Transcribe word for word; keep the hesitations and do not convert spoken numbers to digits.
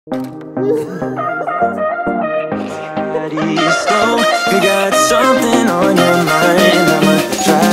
Slow, you got something on your mind. I'ma try